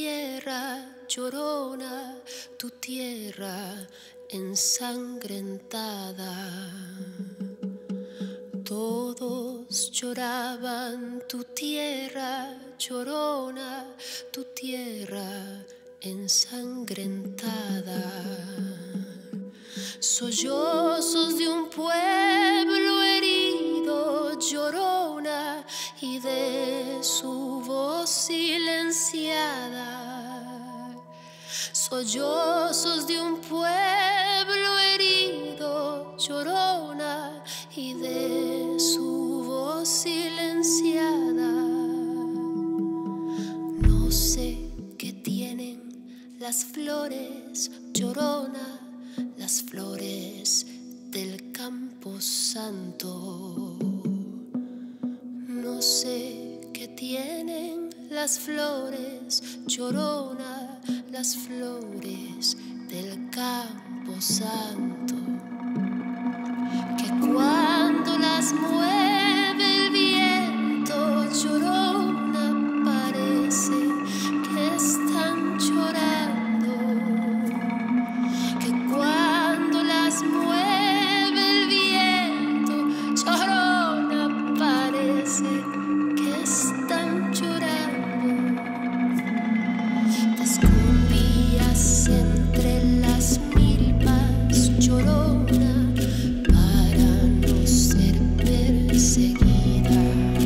tierra llorona, tu tierra ensangrentada. Todos lloraban tu tierra llorona, tu tierra ensangrentada. Sollozos de un pueblo herido, llorona, y de su voz silenciada. Sollozos de un pueblo herido, llorona, y de su voz silenciada. No sé qué tienen las flores, llorona, las flores del Campo Santo. No sé qué tienen las flores, llorona, las flores del Campo Santo. Que cuando las mueve el viento, llorona, parece que están llorando. Que cuando las mueve el viento, llorona, parece que están llorando. Te escondías entre las milpas, llorona, para no ser perseguida.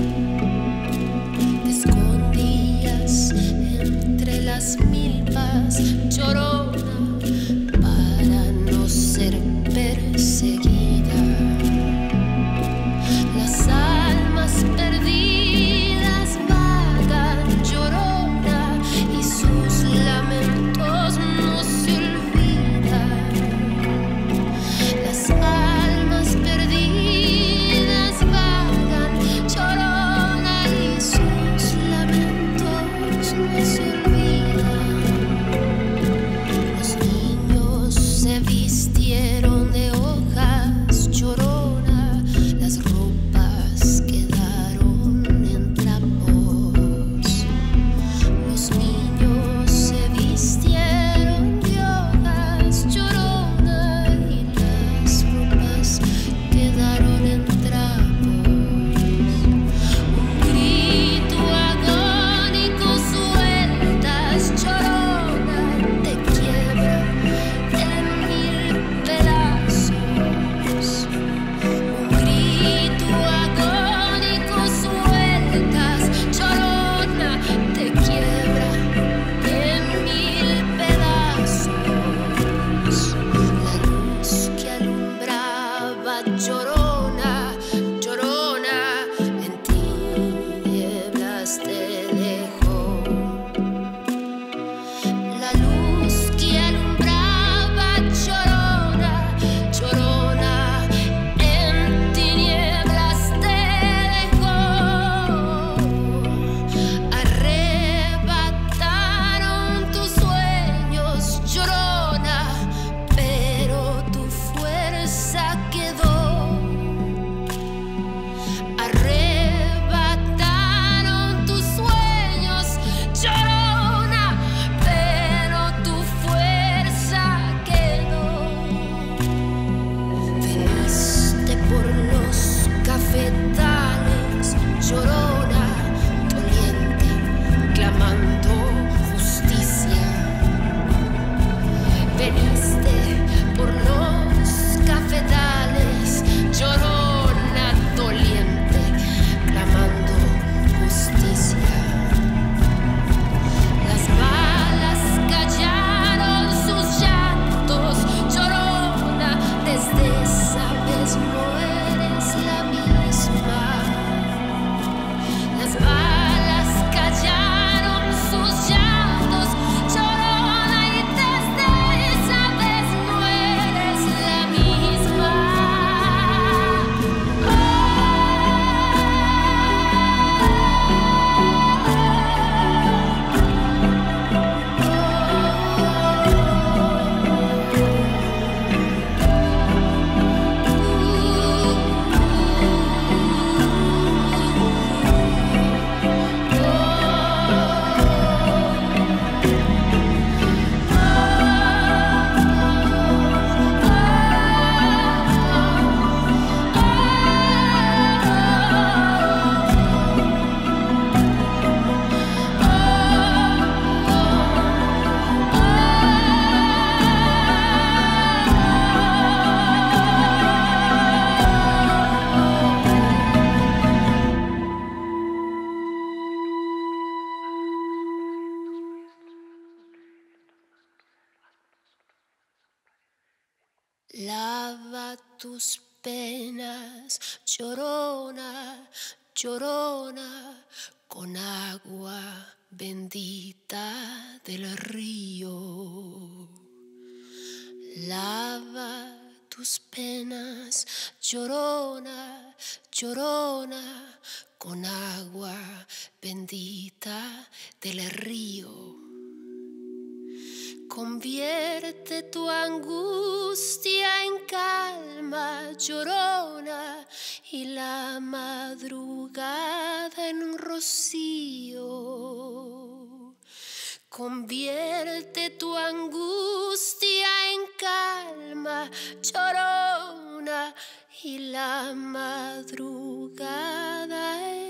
Te escondías entre las milpas, llorona, para no ser perseguida. Las almas perdidas vagan, llorona, y sus lamentos no se olvidan. Las almas perdidas vagan, llorona, y sus lamentos no se olvidan. Lava tus penas, llorona, llorona, con agua bendita del río. Lava tus penas, llorona, llorona, con agua bendita del río. Convierte tu angustia en calma, llorona, y la madrugada en un rocío. Convierte tu angustia en calma, llorona, y la madrugada